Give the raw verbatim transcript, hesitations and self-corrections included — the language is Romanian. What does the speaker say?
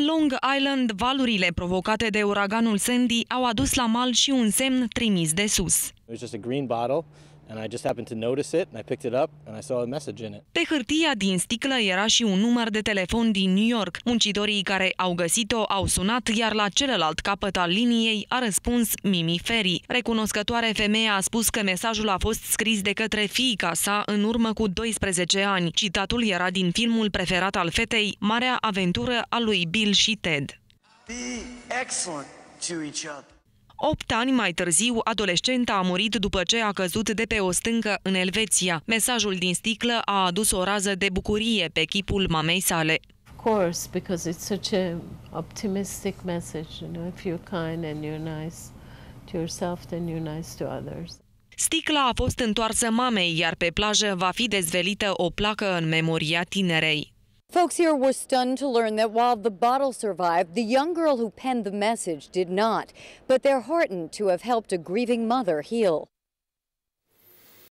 Long Island, valurile provocate de uraganul Sandy au adus la mal și un semn trimis de sus. It was just a green bottle and I just happened to notice it and I picked it up and I saw a message in it. Pe hârtia din sticlă era și un număr de telefon din New York. Muncitorii care au găsit-o au sunat, iar la celălalt capăt al liniei a răspuns Mimi Ferry. Recunoscătoare, femeia a spus că mesajul a fost scris de către fiica sa în urmă cu doisprezece ani. Citatul era din filmul preferat al fetei, Marea aventură a lui Bill și Ted. Be excellent to each other. Opt ani mai târziu, adolescenta a murit după ce a căzut de pe o stâncă în Elveția. Mesajul din sticlă a adus o rază de bucurie pe chipul mamei sale. Of course, because it's such a optimistic message, you know, if you're kind and you're nice to yourself, then you're nice to others. Sticla a fost întoarsă mamei, iar pe plajă va fi dezvelită o placă în memoria tinerei. Folks here were stunned to learn that while the bottle survived, the young girl who penned the message did not. But they're heartened to have helped a grieving mother heal.